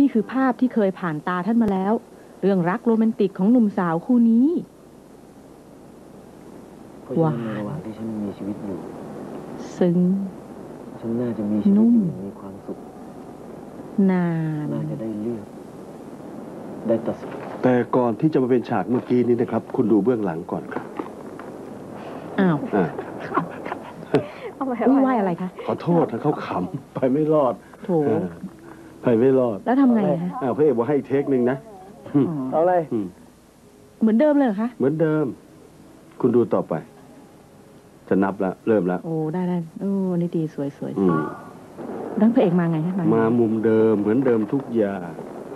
นี่คือภาพที่เคยผ่านตาท่านมาแล้วเรื่องรักโรแมนติกของหนุ่มสาวคู่นี้หวานระหว่างที่ฉันมีชีวิตอยู่ซึ้งฉันน่าจะมีชีวิตอยู่มีความสุขน่าจะได้เลือกได้ตัดสินแต่ก่อนที่จะมาเป็นฉากเมื่อกี้นี้นะครับคุณดูเบื้องหลังก่อนครับอ้าวไหวอะไรคะขอโทษนะเขาขำไปไม่รอดโถไปไม่รอดแล้วทำไงฮะพระเอกบอกให้เทคนึงนะเอาเลยเหมือนเดิมเลยเหรอคะเหมือนเดิมคุณดูต่อไปจะนับแล้วเริ่มแล้วโอ้ได้โอ้นี่ดีสวยแล้วพระเอกมาไงฮะมามุมเดิมเหมือนเดิมทุกอย่าง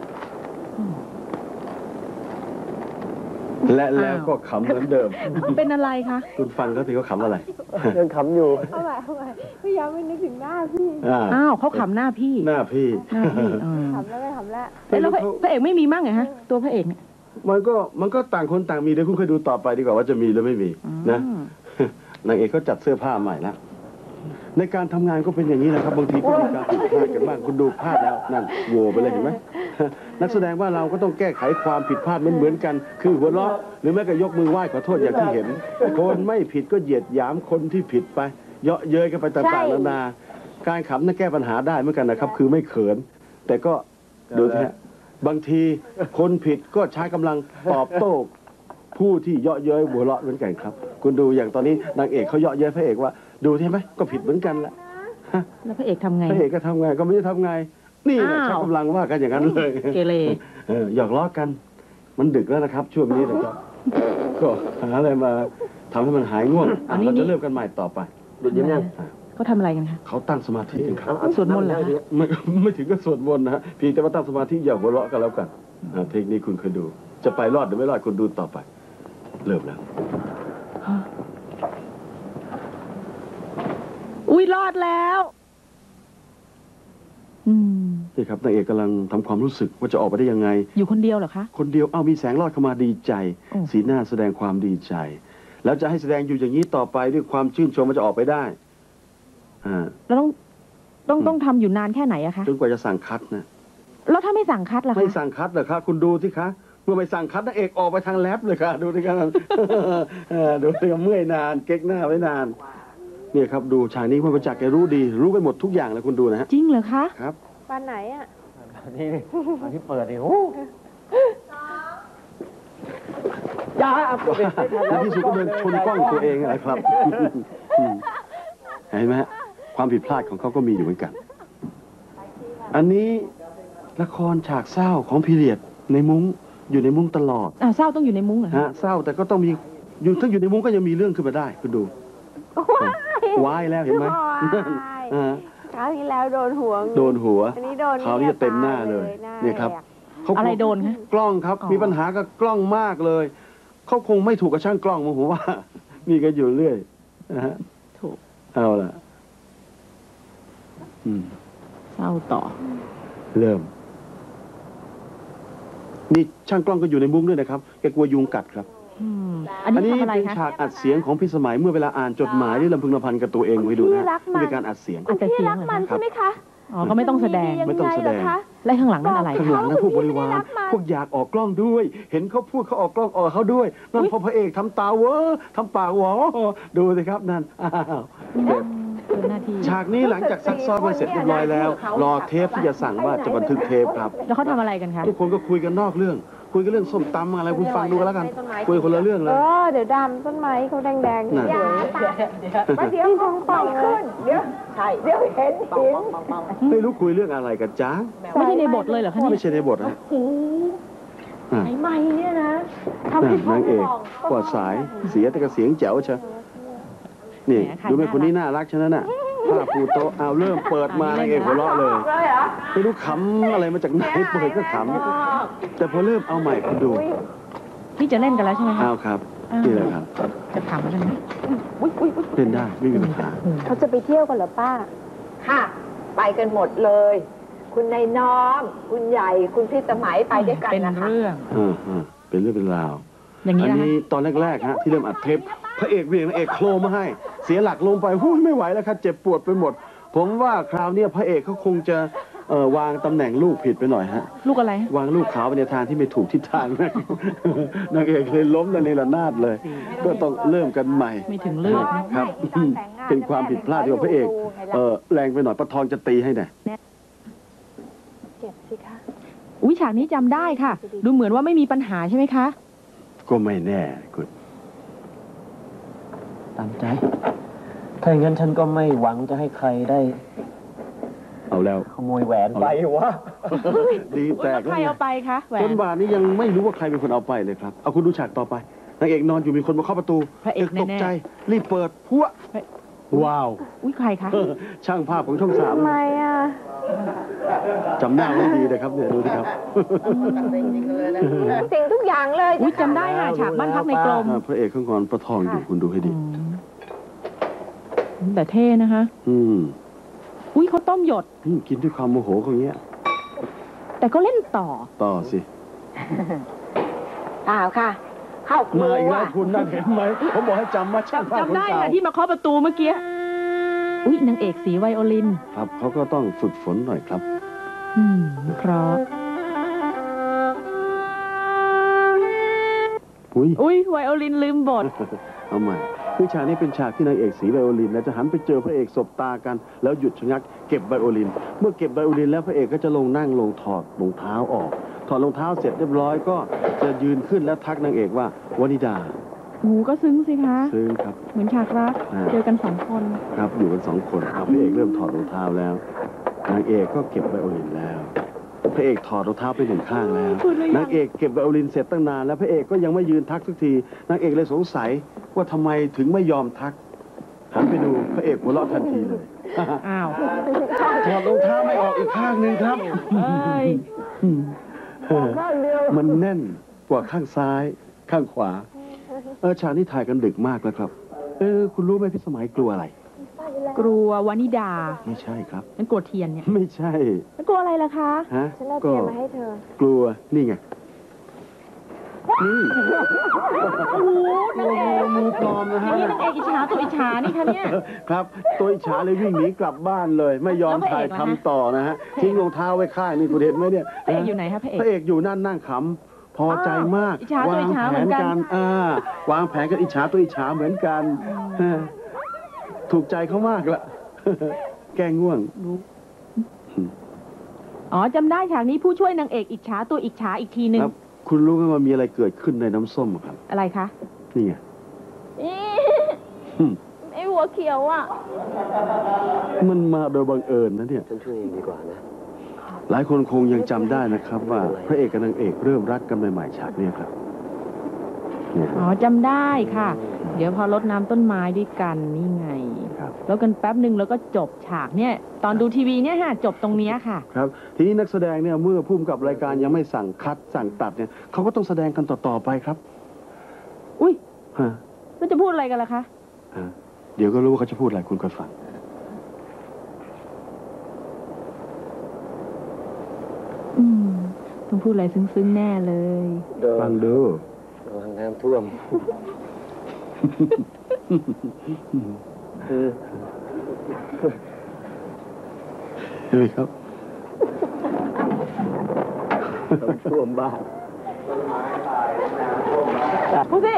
และแล้วก็ขำเหมือนเดิมเป็นอะไรคะคุณฟังเขาสิเขาขำอะไรยังขำอยู่เอาใหม่พยายามไม่นึกถึงหน้าพี่อ้าวเขาขำหน้าพี่ขำแล้วไม่ขำแล้วแล้วพระเอกไม่มีมั่งไงฮะตัวพระเอกเนี่ยมันก็ต่างคนต่างมีเดี๋ยวคุณค่อยดูต่อไปดีกว่าว่าจะมีหรือไม่มีนะนางเอกเขาจัดเสื้อผ้าใหม่แล้วในการทำงานก็เป็นอย่างนี้แหละครับบางทีก็มีการผิดพลาดกันบ้างคุณดูพลาดแล้วนั่นโวไปเลยเห็นไหมนักแสดงว่าเราก็ต้องแก้ไขความผิดพลาดเหมือนกันคือหัวเราะหรือแม้แต่ยกมือไหว้ขอโทษอย่างที่เห็นคนไม่ผิดก็เหยียดหยามคนที่ผิดไปเยาะเย้ยกันไปต่างๆนานาการขำนั้นแก้ปัญหาได้เหมือนกันนะครับคือไม่เขินแต่ก็ดูแท้บางทีคนผิดก็ใช้กำลังตอบโต้ผู้ที่เยาะเย้ยหัวเราะเหมือนกันครับคุณดูอย่างตอนนี้นางเอกเขาเยาะเย้ยพระเอกว่าดูใช่ไหมก็ผิดเหมือนกันแหละแล้วพระเอกทำไงพระเอกก็ทำไงก็ไม่ได้ทำไงนี่แหละใช้กำลังว่ากันอย่างนั้นเลยเกเรหยอกล้อกันมันดึกแล้วนะครับช่วงนี้นะครับก็หาอะไรมาทำให้มันหายง่วงเราจะเริ่มกันใหม่ต่อไปดูยิ้มยังเขาทำอะไรกันคะเขาตั้งสมาธิกันครับสวดมนต์เหรอคะไม่ถึงก็สวดมนต์นะฮะเพียงแต่ว่าตั้งสมาธิอย่าหัวเราะกันแล้วกันเทคนิคคุณเคยดูจะไปรอดหรือไม่รอดคุณดูต่อไปเริ่มแล้วอุ้ยรอดแล้วนี่ครับนางเอกกำลังทำความรู้สึกว่าจะออกไปได้ยังไงอยู่คนเดียวเหรอคะคนเดียวมีแสงรอดเข้ามาดีใจสีหน้าแสดงความดีใจแล้วจะให้แสดงอยู่อย่างนี้ต่อไปด้วยความชื่นชมมันจะออกไปได้แล้วต้องทำอยู่นานแค่ไหนอะคะจนกว่าจะสั่งคัดนะแล้วถ้าไม่สั่งคัดล่ะคะไม่สั่งคัดเหรอครับคุณดูสิคะเมื่อไม่สั่งคัดนางเอกออกไปทางแลบเลยค่ะดูสิครับดูสิครับเมื่อยนานเก๊กหน้าไว้นานเนี่ยครับดูฉากนี้คุณประจักษ์แกรู้ดีรู้ไปหมดทุกอย่างเลยคุณดูนะฮะจริงเหรอคะครับปานไหนอ่ะนี่ตอนที่เปิดนี่โอ้ยาที่สุดก็เดินชนกล้องตัวเองอะไรครับเห็นไหมฮะความผิดพลาดของเขาก็มีอยู่เหมือนกันอันนี้ละครฉากเศร้าของพีเรียดในมุ้งอยู่ในมุ้งตลอดเศร้าต้องอยู่ในมุ้งเหรอฮะเศร้าแต่ก็ต้องมีถ้าอยู่ในมุ้งก็ยังมีเรื่องขึ้นมาได้คุณดูว้ายแล้วเห็นไหมคราวที่แล้วโดนหัวอันนี้โดนคราวนี้จะเต็มหน้าเลยนี่ครับอะไรโดนคะกล้องครับมีปัญหากับกล้องมากเลยเขาคงไม่ถูกกับช่างกล้องมั้งผมว่ามีกันอยู่เรื่อยนะฮะถูกเอาล่ะเศร้าต่อเริ่มนี่ช่างกล้องก็อยู่ในมุ้งด้วยนะครับแกกลัวยุงกัดครับอันนี้เป็นฉากอัดเสียงของพี่สมัยเมื่อเวลาอ่านจดหมายที่ลำพึงลำพันกับตัวเองไว้ดูนะนี่เป็นการอัดเสียงพี่รักมันใช่ไหมคะก็ไม่ต้องแสดงและข้างหลังนั่นอะไรข้างหลังนั่นพวกบริวารพวกอยากออกกล้องด้วยเห็นเขาพูดเขาออกกล้องออกเขาด้วยนั่นพอพระเอกทำตาเวอทำปากหวอดูสิครับนั่นฉากนี้หลังจากซักซ้อมมาเสร็จเรียบร้อยแล้วรอเทปที่จะสั่งว่าจะบันทึกเทปครับแล้วเขาทำอะไรกันคะทุกคนก็คุยกันนอกเรื่องคุยกันเรื่องส้มตำอะไรคุณฟังดูกันแล้วกันคุยคนละเรื่องเลยเดี๋ยวดำต้นไม้เขาแดงๆเดี๋ยวคงป่องขึ้นเดี๋ยวเห็นไม่รู้คุยเรื่องอะไรกันจ้าไม่ใช่ในบทเลยเหรอคะไม่ใช่ในบทนะไอ้ไม้เนี่ยนะทำให้นางเอกกว่าสายเสียแต่กระเสียงแจ๋วเชียวนี่ดูไหมคนนี้น่ารักฉะนั้นน่ะผ้าปูโต๊ะเอาเริ่มเปิดมานางเอกหัวเราะเลยไม่รู้ขำอะไรมาจากไหนเปิดก็ขำแต่พอเริ่มเอาใหม่คุณดูพี่จะเล่นกันแล้วใช่ไหมเอาครับนี่แหละครับจะขำอะไรนะเล่นได้ไม่มีปัญหาเขาจะไปเที่ยวกันเหรอป้าค่ะไปกันหมดเลยคุณนายน้อมคุณใหญ่คุณพี่สมัยไปด้วยกันนะคะเป็นเรื่องเป็นเรื่องเป็นราวอันนี้ตอนแรกๆฮะที่เริ่มอัดเทปพระเอกเวียงนางเอกโคลมาให้เสียหลักลงไปไม่ไหวแล้วครับเจ็บปวดไปหมดผมว่าคราวนี้พระเอกเขาคงจะวางตำแหน่งลูกผิดไปหน่อยฮะลูกอะไรวางลูกขาวไปในทางที่ไม่ถูกทิศทางนะ นางเอกเลยล้มในระนาดเลย ก็ต้องเริ่มกันใหม่ไม่ถึงเลือกนะครับเป็นความผิดพลาดที่ว่าพระเอกแรงไปหน่อยประทองจะตีให้หน่อยเจ็บสิคะอุ้ยฉากนี้จำได้ค่ะ ดูเหมือนว่าไม่มีปัญหาใช่ไหมคะก็ไม่แน่คุณตามใจ ถ้าอย่างนั้นฉันก็ไม่หวังจะให้ใครได้เอาแล้วขโมยแหวนไปวะดีแตกใครเอาไปคะแหวจนนบาทนี้ยังไม่รู้ว่าใครเป็นคนเอาไปเลยครับ เอาคุณดูฉากต่อไปนางเอกนอนอยู่มีคนมาเคาะประตูพระเอกแน่ๆตกใจรีบเปิดพัวว้าวอุ้ยใครคะช่างภาพของช่องสามทำไมอ่ะจำหน้าไม่ดีนะครับเนี่ยดูสิครับสิ่งทุกอย่างเลยอุ้ยจำได้ค่ะฉากบ้านพักในกรมพระเอกข้างกรประทองอยู่คุณดูให้ดีแต่เท่นะคะ อุ้ยเขาต้มหยดกินด้วยความโมโหของเงี้ยแต่ก็เล่นต่อต่อสิเปล่าค่ะ เข้าครัมาอีกวแล้วคุณนั่นเห็นไหมผมบอกให้จำมาช่างภาพคนจำได้เก่าค่ะที่มาเคาะประตูเมื่อกี้ อุ้ยนางเอกสีไวโอลินครับเขาก็ต้องฝึกฝนหน่อยครับเพราะ อุ้ยไวโอลินลืมบทเอาใหม่คือฉากนี้เป็นฉากที่นางเอกสีไวโอลินแล้วจะหันไปเจอพระเอกสบตากัน แล้วหยุดชะงักเก็บไวโอลิน เมื่อเก็บไวโอลินแล้วพระเอกก็จะลงนั่งลงถอดรองเท้าออก ถอดรองเท้าเสร็จเรียบร้อยก็จะยืนขึ้นแล้วทักนางเอกว่าวนิดาหูก็ซึ้งสิคะซึ่งครับเหมือนฉากรัก เจอกัน2 คนครับอยู่กัน2 คนพระเอกเริ่มถอดรองเท้าแล้วนางเอกก็เก็บไวโอลินแล้วพระเอกถอดรองเท้าไป1 ข้างแล้วนางเอกเก็บไวโอลินเสร็จตั้งนานแล้วพระเอกก็ยังไม่ยืนทักสักทีนางเอกเลยสงสัยว่าทำไมถึงไม่ยอมทักหันไปดูพระเอกหัวเราะทันทีเลยอ้าวถอดรองเท้าไม่ออกอีกข้างหนึ่งครับเอ้ยมันแน่นกว่าข้างซ้ายข้างขวาฉากนี้ถ่ายกันดึกมากแล้วครับคุณรู้ไหมพี่สมัยกลัวอะไรกลัววานิดาไม่ใช่ครับฉันกลัวเทียนเนี่ยไม่ใช่ฉันกลัวอะไรล่ะคะฮะฉันเอาก็เทียนมาให้เธอกลัวนี่ไงนี่โอ้โหนางเอกงูปลอมนะอฮะย่างนี้นางเอกอิจฉาตัวอิจฉานี่คะเนี่ยครับตัวอิจฉาเลยวิ่งหนีกลับบ้านเลย ไม่ยอมแล้วพระถ่าเอย กล่ะทำต่อนะฮะทิ้งรองเท้าไว้ข้างนี่คุณเห็นไหมเนี่ยพระเอกอยู่ไหนคะพระเอกพระเอกอยู่นั่งขำพอใจมากอิจฉาตัวอิจฉาเหมือนกันวางแผนกันอิจฉาตัวอิจฉาเหมือนกันถูกใจเขามากละ แก้ง่วงอ๋อจำได้ฉากนี้ผู้ช่วยนางเอกอิจฉาตัวอิจฉาอีกทีหนึ่งครับคุณรู้ไหมว่ามีอะไรเกิดขึ้นในน้ำส้มครับอะไรคะนี่ไงไอ้หัวเขียวอ่ะมันมาโดยบังเอิญนะเนี่ยฉันช่วยเองดีกว่านะหลายคนคงยังจำได้นะครับว่าพระเอกกับนางเอกเริ่มรักกันใหม่ๆฉากเนี้ครับเนี่ยอ๋อจำได้ค่ะ เดี๋ยวพอรดน้ำต้นไม้ด้วยกันนี่ไงครับแล้วกันแป๊บหนึ่งแล้วก็จบฉากเนี่ยตอนดูทีวีเนี่ยจบตรงเนี้ยค่ะครับทีนี้นักแสดงเนี่ยเมื่อผู้กำกับรายการยังไม่สั่งคัดสั่งตัดเนี่ยเขาก็ต้องแสดงกันต่อๆไปครับอุ้ยฮะมันจะพูดอะไรกันล่ะคะฮะเดี๋ยวก็รู้ว่าเขาจะพูดอะไรคุณก็ฟังต้องพูดอะไรซึ้งๆแน่เลยฟังดูระวังน้ำท่วมเห็นไหมครับท่วมบ้านพูดสิ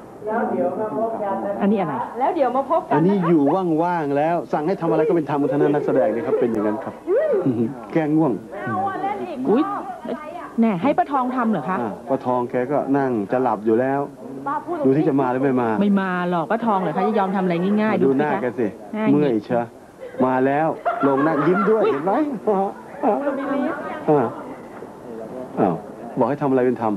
อันนี้อะไร แล้วเดี๋ยวมาพบกัอันนนี้อยู่ว่างๆแล้ว สั่งให้ทำอะไรก็เป็นทำกันทั้งนั้นนักแสดงนี่ครับเป็นอย่างนั้นครับ แก้ง่วงอุ้ยแน่ให้ป้าทองทำเหรอคะป้าทองแกก็นั่งจะหลับอยู่แล้ว ดูที่จะมาหรือไม่มาไม่มาหรอกป้าทองเหรอคะจะยอมทำอะไรง่ายๆดูสิหน้าคะแกสิหน้าหงิกเมื่อยเชะมาแล้วลงนั่งยิ้มด้วยเห็นไหมอ้าวบอกให้ทำอะไรเป็นทำ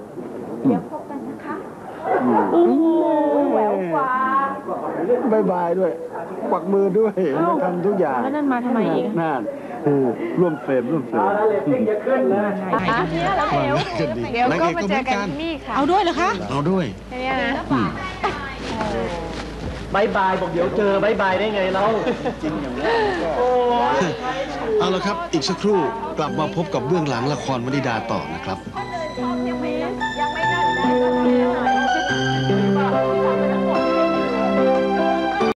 โอ้โหแหววฟ้าบายบายด้วยกวักมือด้วยทำทุกอย่างแล้วนั่นมาทำไมอีกนั่นร่วมเฟรมร่วมเฟรมเดี๋ยวก็มาเจอกันที่นี่ค่ะเอาด้วยเหรอคะเอาด้วยเนี่ยนะบายบายบอกเดี๋ยวเจอบายบายได้ไงเราเอาละครับ อีกสักครู่กลับมาพบกับเบื้องหลังละครวนิดาต่อนะครับ